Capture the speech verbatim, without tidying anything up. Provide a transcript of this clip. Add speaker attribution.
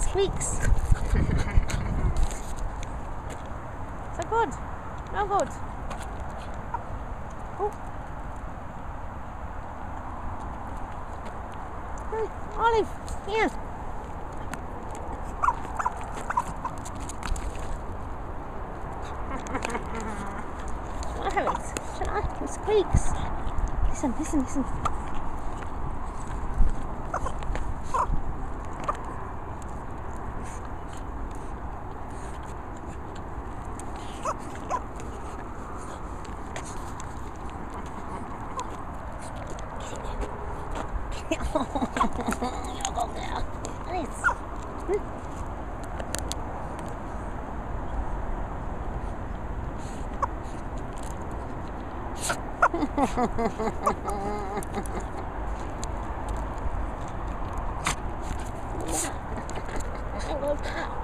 Speaker 1: squeaks. So good. No good. Oh. Hey, Olive, here. Shall I have it? Shall I? It squeaks. Listen, listen, listen. You'll go there. Alice. Hmm? I love that.